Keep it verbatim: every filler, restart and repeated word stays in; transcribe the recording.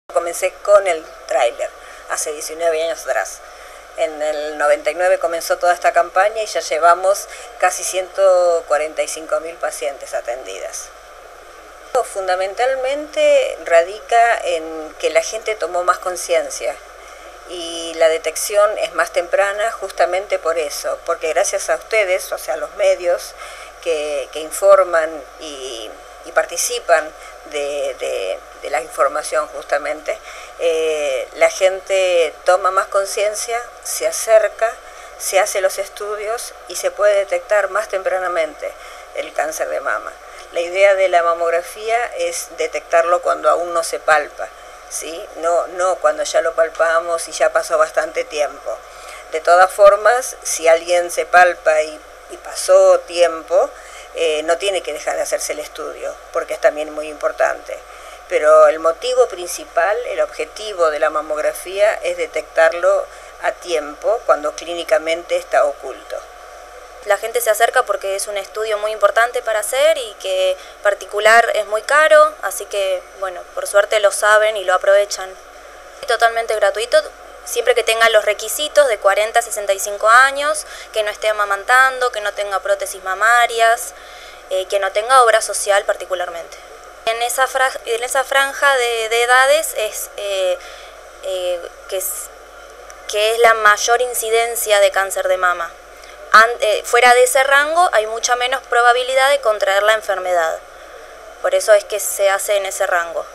Comencé con el tráiler, hace diecinueve años atrás. En el noventa y nueve comenzó toda esta campaña y ya llevamos casi ciento cuarenta y cinco mil pacientes atendidas. Fundamentalmente radica en que la gente tomó más conciencia y la detección es más temprana justamente por eso, porque gracias a ustedes, o sea, a los medios que, que informan y, y participan de, de, de la información justamente, eh, la gente toma más conciencia, se acerca, se hace los estudios y se puede detectar más tempranamente el cáncer de mama. La idea de la mamografía es detectarlo cuando aún no se palpa, ¿sí? No, no cuando ya lo palpamos y ya pasó bastante tiempo. De todas formas, si alguien se palpa y, y pasó tiempo, eh, no tiene que dejar de hacerse el estudio, porque es también muy importante. Pero el motivo principal, el objetivo de la mamografía es detectarlo a tiempo, cuando clínicamente está oculto. La gente se acerca porque es un estudio muy importante para hacer y que particular es muy caro, así que, bueno, por suerte lo saben y lo aprovechan. Totalmente gratuito, siempre que tenga los requisitos de cuarenta a sesenta y cinco años, que no esté amamantando, que no tenga prótesis mamarias, eh, que no tenga obra social particularmente. En esa, fra en esa franja de, de edades es, eh, eh, que es que es la mayor incidencia de cáncer de mama. Fuera de ese rango hay mucha menos probabilidad de contraer la enfermedad, por eso es que se hace en ese rango.